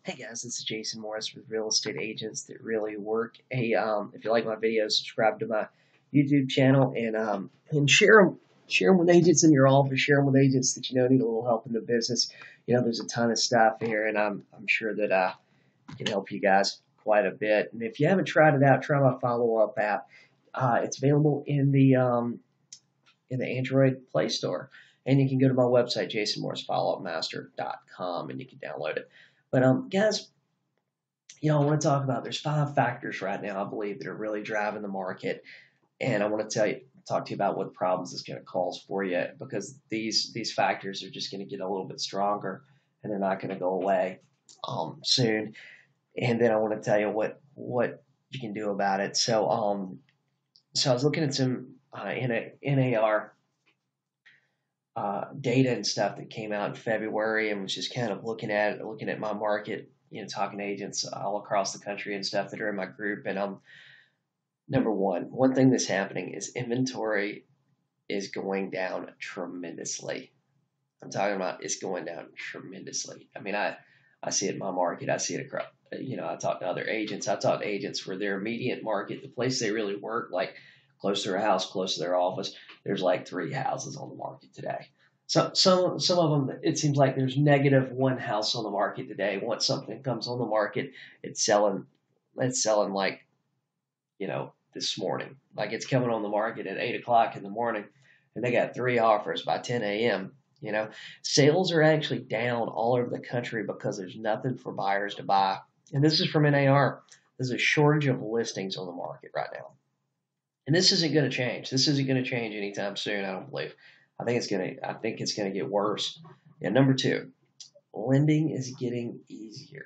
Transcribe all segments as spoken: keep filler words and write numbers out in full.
Hey guys, this is Jason Morris with Real Estate Agents That Really Work. Hey, um, if you like my videos, subscribe to my YouTube channel and um, and share them, share them with agents in your office. Share them with agents that you know need a little help in the business. You know, there's a ton of stuff here, and I'm I'm sure that uh, I can help you guys quite a bit. And if you haven't tried it out, try my follow up app. Uh, it's available in the um, in the Android Play Store. And you can go to my website, jason morris follow up master dot com, and you can download it. But um, guys, you know, I want to talk about there's five factors right now, I believe, that are really driving the market. And I want to tell you, talk to you about what problems it's going to cause for you, because these these factors are just going to get a little bit stronger and they're not going to go away um, soon. And then I want to tell you what what you can do about it. So um, so I was looking at some uh, N A R uh, data and stuff that came out in February, and was just kind of looking at looking at my market, you know, talking to agents all across the country and stuff that are in my group. And um, number one, one thing that's happening is inventory is going down tremendously. I'm talking about it's going down tremendously. I mean, I I see it in my market. I see it across. You know, I talk to other agents. I talk to agents where their immediate market, the place they really work, like close to their house, close to their office, there's like three houses on the market today. So some some of them, it seems like there's negative one house on the market today. Once something comes on the market, it's selling. It's selling like, you know, this morning. Like it's coming on the market at eight o'clock in the morning, and they got three offers by ten a m. You know, sales are actually down all over the country because there's nothing for buyers to buy. And this is from N A R. There's a shortage of listings on the market right now. And this isn't going to change. This isn't going to change anytime soon, I don't believe. I think it's going to I think it's going to get worse. And number two, lending is getting easier.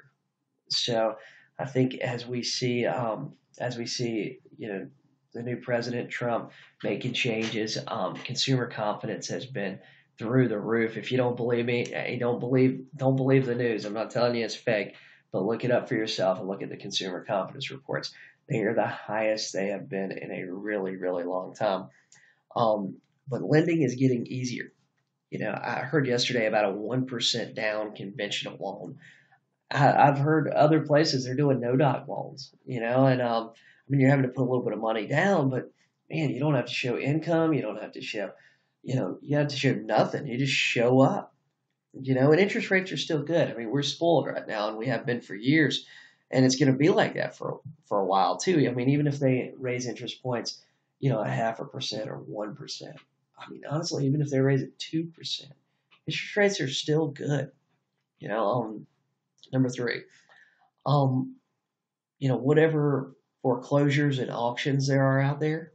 So I think as we see um, as we see, you know, the new President Trump making changes, um, consumer confidence has been through the roof. If you don't believe me, hey, don't believe don't believe the news. I'm not telling you it's fake, but look it up for yourself and look at the consumer confidence reports. They are the highest they have been in a really, really long time. Um, but lending is getting easier. You know, I heard yesterday about a one percent down conventional loan. I, I've heard other places they're doing no doc loans, you know, and um, I mean, you're having to put a little bit of money down, but man, you don't have to show income. You don't have to show, you know, you have to show nothing. You just show up, you know, and interest rates are still good. I mean, we're spoiled right now, and we have been for years, and it's going to be like that for for a while too. I mean, even if they raise interest points, you know, a half a percent or one percent. I mean, honestly, even if they raise it two percent, interest rates are still good. You know, um, number three, um, you know, whatever foreclosures and auctions there are out there.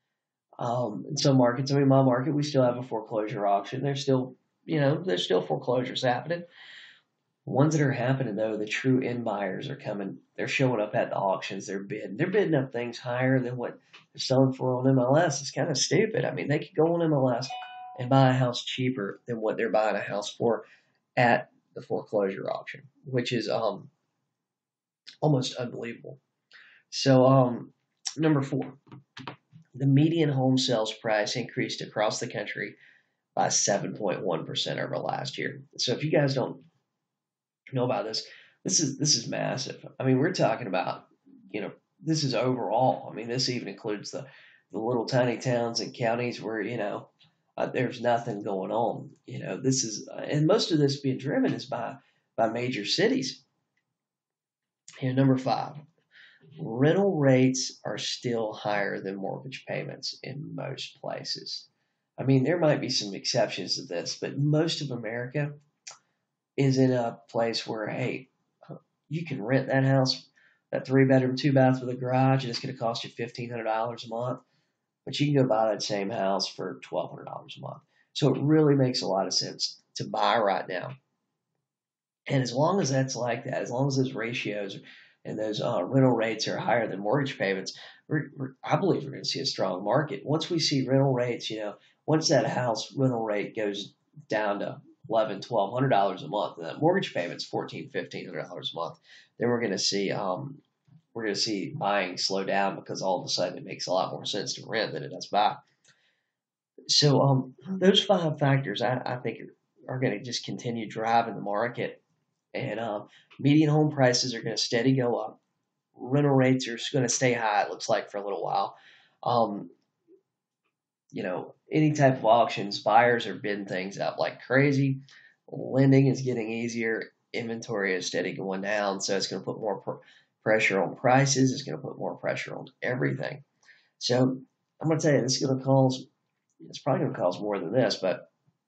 Um, in some markets, I mean, my market, we still have a foreclosure auction. There's still, you know, there's still foreclosures happening. Ones that are happening though, the true end buyers are coming. They're showing up at the auctions. They're bidding. They're bidding up things higher than what they're selling for on M L S. It's kind of stupid. I mean, they could go on M L S and buy a house cheaper than what they're buying a house for at the foreclosure auction, which is um almost unbelievable. So um number four, the median home sales price increased across the country by seven point one percent over last year. So if you guys don't know about this, this is this is massive. I mean, we're talking about, you know, this is overall. I mean, this even includes the the little tiny towns and counties where, you know, uh, there's nothing going on. You know, this is uh, and most of this being driven is by by major cities. And number five, rental rates are still higher than mortgage payments in most places. I mean, there might be some exceptions to this, but most of America is in a place where, hey, you can rent that house, that three bedroom, two bath with a garage, and it's going to cost you fifteen hundred dollars a month. But you can go buy that same house for twelve hundred dollars a month. So it really makes a lot of sense to buy right now. And as long as that's like that, as long as those ratios and those uh, rental rates are higher than mortgage payments, we're, we're, I believe we're going to see a strong market. Once we see rental rates, you know, once that house rental rate goes down to eleven, twelve hundred dollars a month, and that mortgage payment's fourteen, fifteen hundred dollars a month, then we're going to see um, we're going to see buying slow down, because all of a sudden it makes a lot more sense to rent than it does buy. So um, those five factors, I, I think, are, are going to just continue driving the market. And um, median home prices are going to steady go up. Rental rates are going to stay high, it looks like, for a little while. Um, you know, any type of auctions, buyers are bidding things up like crazy. Lending is getting easier. Inventory is steady going down, so it's going to put more pr- pressure on prices. It's going to put more pressure on everything. So I'm going to tell you, this is going to cause. It's probably going to cause more than this, but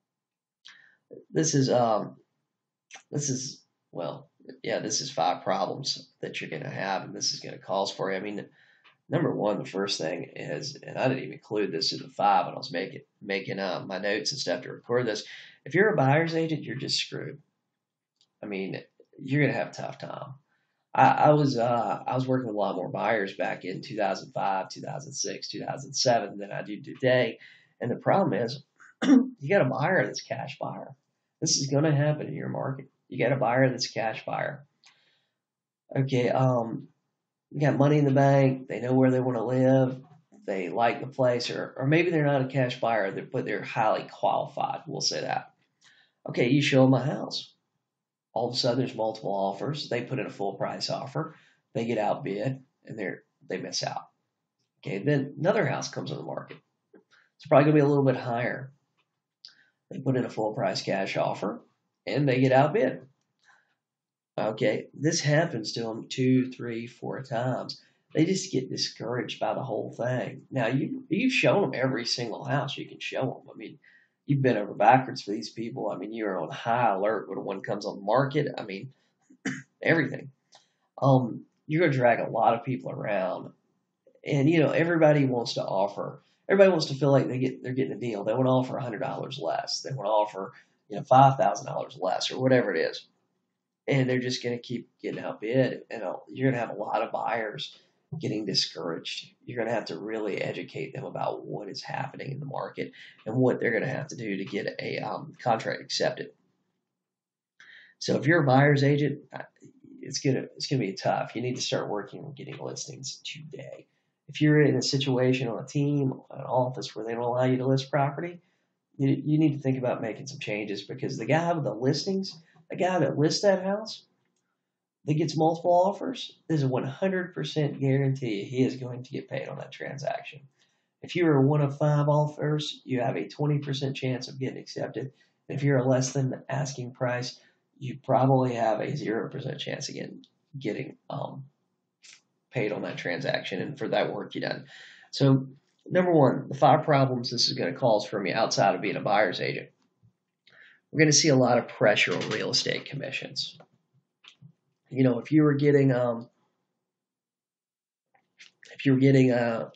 this is um this is well, yeah, this is five problems that you're going to have, and this is going to cause for you. I mean, number one, the first thing is, and I didn't even include this in the five when I was making making uh, my notes and stuff to record this. If you're a buyer's agent, you're just screwed. I mean, you're gonna have a tough time. I, I was uh, I was working with a lot more buyers back in two thousand five, two thousand six, two thousand seven than I do today, and the problem is, you got a buyer that's cash buyer. This is going to happen in your market. You got a buyer that's a cash buyer. Okay, um, you got money in the bank. They know where they want to live. They like the place, or or maybe they're not a cash buyer, but they're highly qualified. We'll say that. Okay, you show them a house. All of a sudden, there's multiple offers. They put in a full price offer. They get outbid, and they're they miss out. Okay, then another house comes on the market. It's probably going to be a little bit higher. They put in a full price cash offer, and they get outbid. Okay, this happens to them two, three, four times. They just get discouraged by the whole thing. Now, you you've shown them every single house you can show them. I mean, you've been over backwards for these people. I mean, you're on high alert when one comes on the market. I mean, everything. Um, you're going to drag a lot of people around, and you know everybody wants to offer. Everybody wants to feel like they get they're getting a deal. They want to offer a hundred dollars less. They want to offer you know five thousand dollars less or whatever it is, and they're just going to keep getting outbid. And you're going to have a lot of buyers getting discouraged. You're going to have to really educate them about what is happening in the market and what they're going to have to do to get a um, contract accepted. So if you're a buyer's agent, it's gonna it's gonna be tough. You need to start working on getting listings today. If you're in a situation on a team, an office where they don't allow you to list property, you, you need to think about making some changes, because the guy with the listings, the guy that lists that house, that gets multiple offers, there's a one hundred percent guarantee he is going to get paid on that transaction. If you are one of five offers, you have a twenty percent chance of getting accepted. If you're a less than the asking price, you probably have a zero percent chance of getting, getting um, paid on that transaction and for that work you done. So, number one, the five problems this is going to cause for me outside of being a buyer's agent. We're going to see a lot of pressure on real estate commissions. You know, if you were getting, um, if you were getting uh,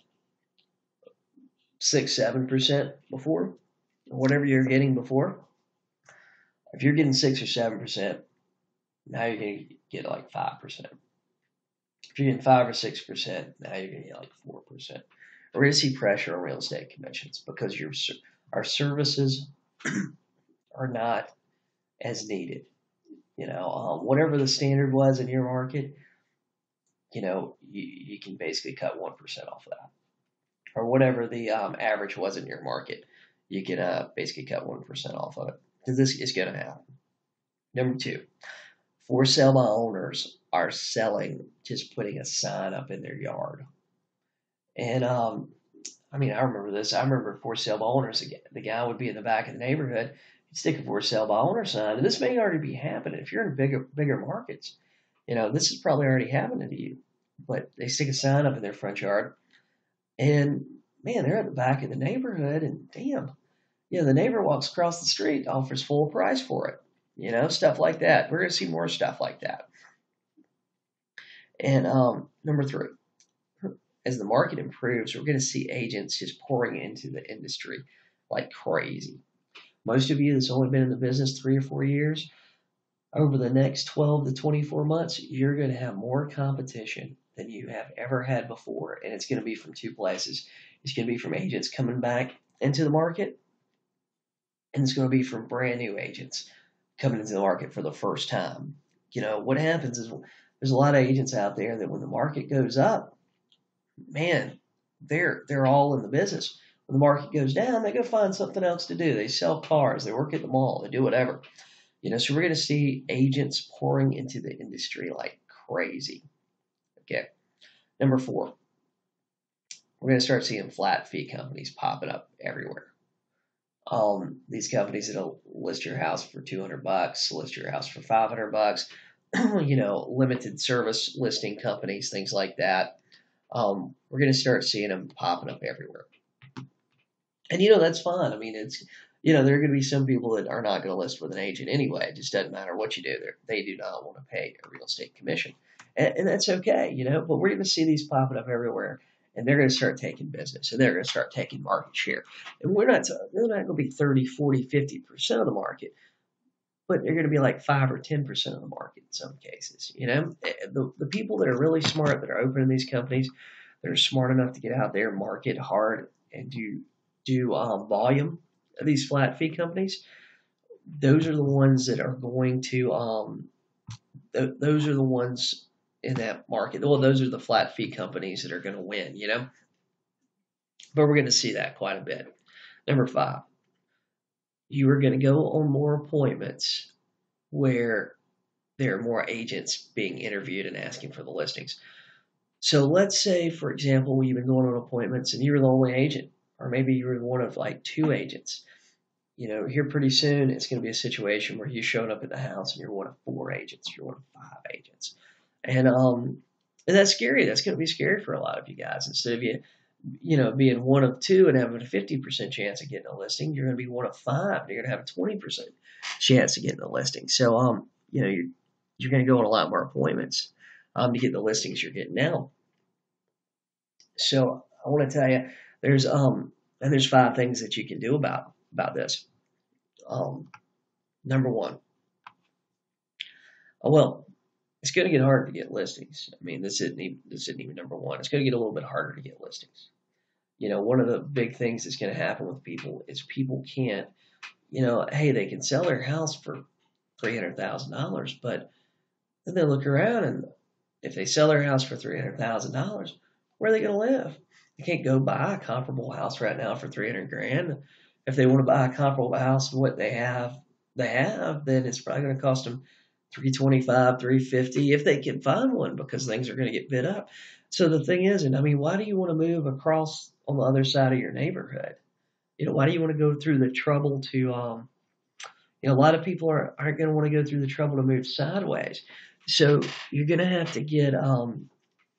six, seven percent before, or whatever you're getting before, if you're getting six or seven percent, now you're going to get like five percent. If you're getting five or six percent, now you're going to get like four percent. We're going to see pressure on real estate commissions because your our services are not as needed. You know, um, whatever the standard was in your market, you know, you, you can basically cut one percent off of that. Or whatever the um, average was in your market, you can uh, basically cut one percent off of it. Because this is going to happen. Number two, for sale by owners are selling, just putting a sign up in their yard. And, um, I mean, I remember this. I remember for sale by owners, the guy would be in the back of the neighborhood, he'd stick a for sale by owner sign. And this may already be happening. If you're in bigger, bigger markets, you know, this is probably already happening to you. But they stick a sign up in their front yard. And, man, they're at the back of the neighborhood, and damn, you know, the neighbor walks across the street, offers full price for it. You know, stuff like that. We're going to see more stuff like that. And um, number three, as the market improves, we're going to see agents just pouring into the industry like crazy. Most of you that's only been in the business three or four years, over the next twelve to twenty-four months, you're going to have more competition than you have ever had before. And it's going to be from two places. It's going to be from agents coming back into the market, and it's going to be from brand new agents coming into the market for the first time. You know, what happens is there's a lot of agents out there that when the market goes up, man, they're they're all in the business. When the market goes down, they go find something else to do. They sell cars, they work at the mall, they do whatever. You know, so we're going to see agents pouring into the industry like crazy. Okay. Number four, we're going to start seeing flat fee companies popping up everywhere. Um, these companies that'll list your house for two hundred bucks, list your house for five hundred bucks, you know, limited service listing companies, things like that. Um, we're going to start seeing them popping up everywhere. And, you know, that's fine. I mean, it's, you know, there are going to be some people that are not going to list with an agent anyway. It just doesn't matter what you do. They're, they do not want to pay a real estate commission. And, and that's okay, you know, but we're going to see these popping up everywhere. And they're going to start taking business, and they're going to start taking market share. And we're not, they're not going to be thirty, forty, fifty percent of the market, but they're going to be like five or ten percent of the market in some cases. You know, the, the people that are really smart, that are opening these companies, that are smart enough to get out there, market hard, and do do um, volume of these flat fee companies, those are the ones that are going to, um, th- those are the ones in that market. Well, those are the flat fee companies that are going to win, you know? But we're going to see that quite a bit. Number five, you are going to go on more appointments where there are more agents being interviewed and asking for the listings. So let's say, for example, you've been going on appointments and you were the only agent, or maybe you were one of like two agents. You know, here pretty soon it's going to be a situation where you showed up at the house and you're one of four agents, you're one of five agents. And um, and that's scary. That's going to be scary for a lot of you guys. Instead of you, you know, being one of two and having a fifty percent chance of getting a listing, you're going to be one of five. And you're going to have a twenty percent chance of getting a listing. So, um, you know, you're, you're going to go on a lot more appointments um, to get the listings you're getting now. So I want to tell you, there's um, and there's five things that you can do about about this. Um, number one, oh, well, it's going to get harder to get listings. I mean, this isn't even, this isn't even number one. It's going to get a little bit harder to get listings. You know, one of the big things that's going to happen with people is people can't, you know, hey, they can sell their house for three hundred thousand dollars, but then they look around and if they sell their house for three hundred thousand dollars, where are they going to live? They can't go buy a comparable house right now for three hundred grand. If they want to buy a comparable house to what they have, they have, then it's probably going to cost them three twenty-five, three fifty if they can find one, because things are going to get bid up. So the thing is, and I mean, why do you want to move across on the other side of your neighborhood? You know, why do you want to go through the trouble to, um, you know, a lot of people are, aren't going to want to go through the trouble to move sideways. So you're going to have to get um,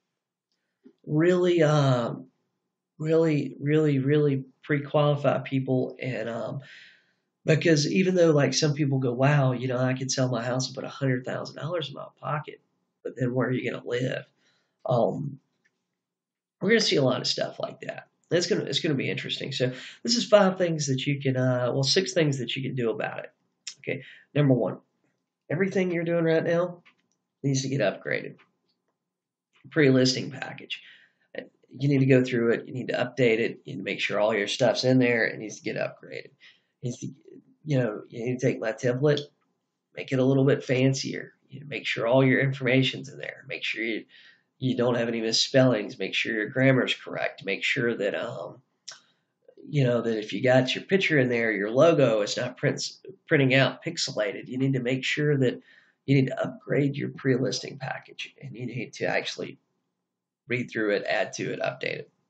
really, um, really, really, really pre-qualify people. And um, because even though like some people go, wow, you know, I could sell my house and put one hundred thousand dollars in my pocket, but then where are you going to live? Um, we're going to see a lot of stuff like that. It's going to, it's going to be interesting. So this is five things that you can, uh, well, six things that you can do about it. Okay. Number one, everything you're doing right now needs to get upgraded. Pre-listing package. You need to go through it. You need to update it. You need to make sure all your stuff's in there. It needs to get upgraded. It needs to, you know, you need to take my template, make it a little bit fancier. You know, make sure all your information's in there. Make sure you you don't have any misspellings. Make sure your grammar's correct. Make sure that um, you know, that if you got your picture in there, your logo is not prints, printing out pixelated. You need to make sure that you need to upgrade your pre-listing package, and you need to actually read through it, add to it, update it.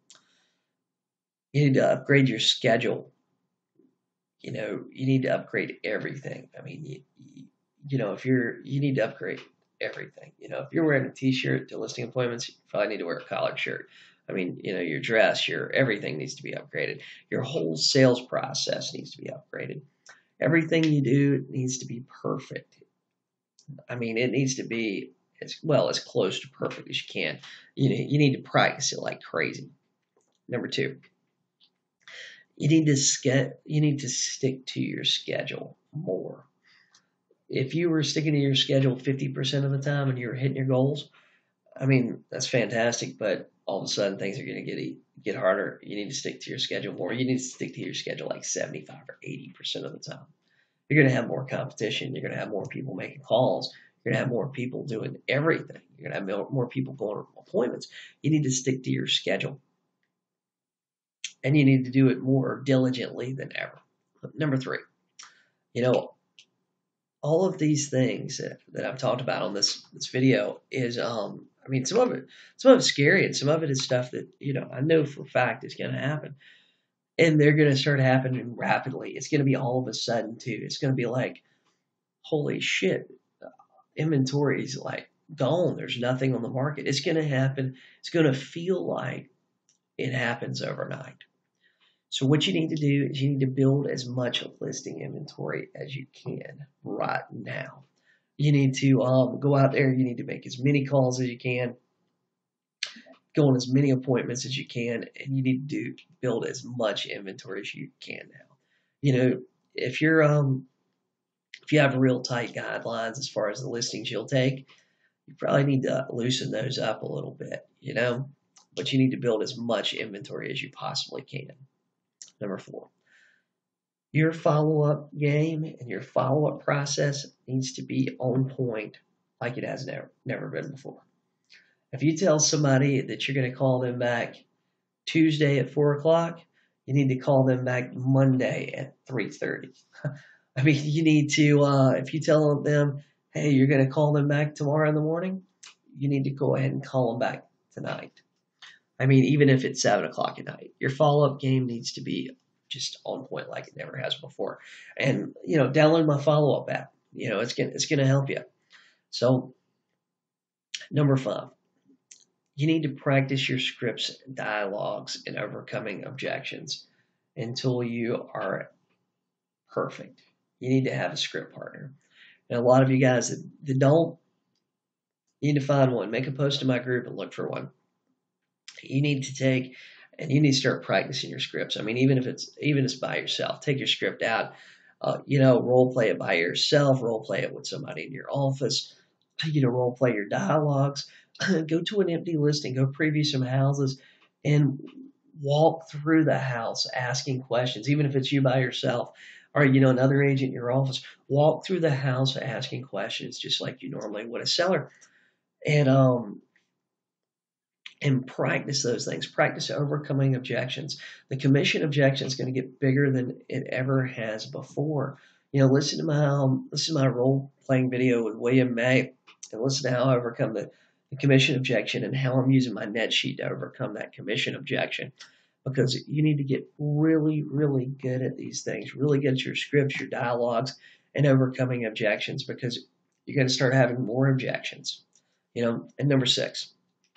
You need to upgrade your schedule. You know, you need to upgrade everything. I mean, you, you, you know, if you're, you need to upgrade everything. You know, if you're wearing a t-shirt to listing appointments, you probably need to wear a collared shirt. I mean, you know, your dress, your everything needs to be upgraded. Your whole sales process needs to be upgraded. Everything you do needs to be perfect. I mean, it needs to be as well as close to perfect as you can. You know, you need to practice it like crazy. Number two, you need to ske- you need to stick to your schedule more. If you were sticking to your schedule fifty percent of the time and you were hitting your goals, I mean, that's fantastic, but all of a sudden things are going to get get harder. You need to stick to your schedule more. You need to stick to your schedule like seventy-five or eighty percent of the time. You're going to have more competition. You're going to have more people making calls. You're going to have more people doing everything. You're going to have more people going to appointments. You need to stick to your schedule. And you need to do it more diligently than ever. Number three, you know, all of these things that, that I've talked about on this this video is, um, I mean, some of it, some of it's scary, and some of it is stuff that you know I know for a fact is going to happen, and they're going to start happening rapidly. It's going to be all of a sudden too. It's going to be like, holy shit, inventory is like gone. There's nothing on the market. It's going to happen. It's going to feel like it happens overnight. So what you need to do is you need to build as much listing inventory as you can right now. You need to um, go out there. You need to make as many calls as you can, go on as many appointments as you can, and you need to do, build as much inventory as you can now. You know, if you're um, if you have real tight guidelines as far as the listings you'll take, you probably need to loosen those up a little bit. You know, but you need to build as much inventory as you possibly can. Number four, your follow-up game and your follow-up process needs to be on point like it has never, never been before. If you tell somebody that you're going to call them back Tuesday at four o'clock, you need to call them back Monday at three thirty. I mean, you need to, uh, if you tell them, hey, you're going to call them back tomorrow in the morning, you need to go ahead and call them back tonight. I mean, even if it's seven o'clock at night, your follow-up game needs to be just on point like it never has before. And, you know, download my follow-up app. You know, it's going it's going to help you. So, number five, you need to practice your scripts, dialogues, and overcoming objections until you are perfect. You need to have a script partner. And a lot of you guys that, that don't, you need to find one. Make a post in my group and look for one. You need to take and you need to start practicing your scripts. I mean, even if it's even if it's by yourself, take your script out. Uh, you know, role play it by yourself. Role play it with somebody in your office. You know, role play your dialogues. Go to an empty listing. Go preview some houses, and walk through the house asking questions. Even if it's you by yourself, or you know another agent in your office, walk through the house asking questions just like you normally would a seller. And um. And practice those things. Practice overcoming objections. The commission objection is going to get bigger than it ever has before. You know, listen to my um, listen to my role playing video with William May, and listen to how I overcome the, the commission objection and how I'm using my net sheet to overcome that commission objection. Because you need to get really, really good at these things. Really good at your scripts, your dialogues, and overcoming objections. Because you're going to start having more objections. You know, and number six.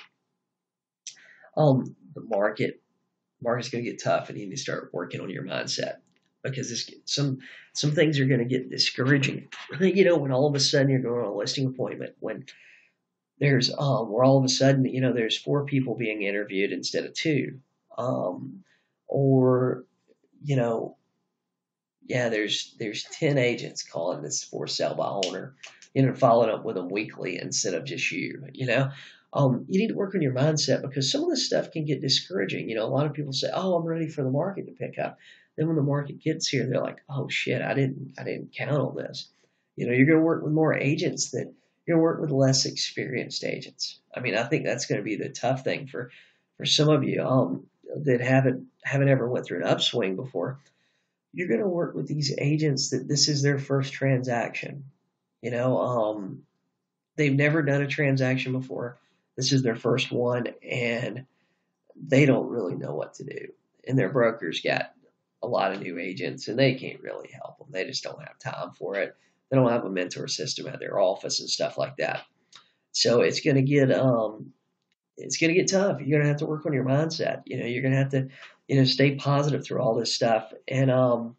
Um, the market, market's going to get tough, and you need to start working on your mindset because this, some some things are going to get discouraging. You know, when all of a sudden you're going on a listing appointment, when there's um, where all of a sudden you know there's four people being interviewed instead of two, um, or you know, yeah, there's there's ten agents calling this for sale by owner, you know, following up with them weekly instead of just you, you know. Um, you need to work on your mindset because some of this stuff can get discouraging. You know, a lot of people say, "Oh, I'm ready for the market to pick up." Then when the market gets here, they're like, "Oh shit, I didn't, I didn't count on this." You know, you're going to work with more agents that you're going to work with less experienced agents. I mean, I think that's going to be the tough thing for for some of you um, that haven't haven't ever went through an upswing before. You're going to work with these agents that this is their first transaction. You know, um, they've never done a transaction before. This is their first one, and they don't really know what to do. And their broker's got a lot of new agents, and they can't really help them. They just don't have time for it. They don't have a mentor system at their office and stuff like that. So it's going to get um, it's going to get tough. You're going to have to work on your mindset. You know, you're going to have to, you know, stay positive through all this stuff. And um,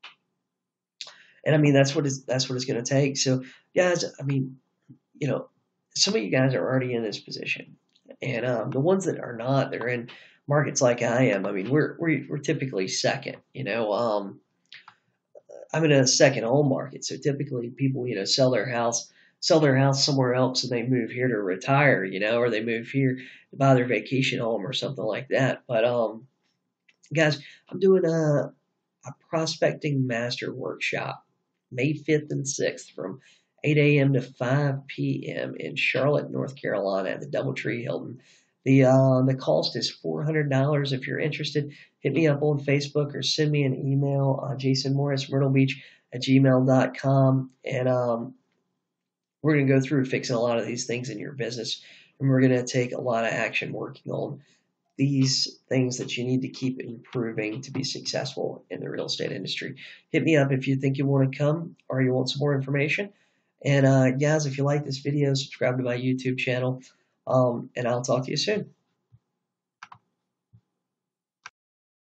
and I mean that's what it's that's what it's going to take. So guys, I mean, you know. Some of you guys are already in this position, and um, the ones that are not, they're in markets like I am. I mean, we're we're, we're typically second. You know, um, I'm in a second home market, so typically people, you know, sell their house, sell their house somewhere else, and they move here to retire. You know, or they move here to buy their vacation home or something like that. But um, guys, I'm doing a a prospecting master workshop May fifth and sixth from eight a.m. to five p.m. in Charlotte, North Carolina at the Doubletree Hilton. The uh, the cost is four hundred dollars. If you're interested, hit me up on Facebook or send me an email, uh, Jason Morris, Myrtle Beach at gmail dot com. And um, we're going to go through fixing a lot of these things in your business. And we're going to take a lot of action working on these things that you need to keep improving to be successful in the real estate industry. Hit me up if you think you want to come or you want some more information. And uh, guys, if you like this video, subscribe to my YouTube channel, um, and I'll talk to you soon.